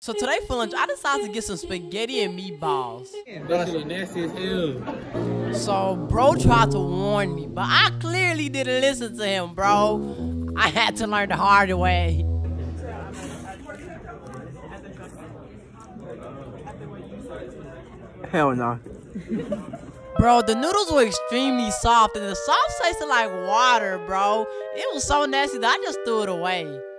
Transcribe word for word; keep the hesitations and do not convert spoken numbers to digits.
So today for lunch, I decided to get some spaghetti and meatballs. That shit nasty as hell. So bro tried to warn me, but I clearly didn't listen to him, bro. I had to learn the hard way. Hell no. Bro, the noodles were extremely soft and the sauce tasted like water, bro. It was so nasty that I just threw it away.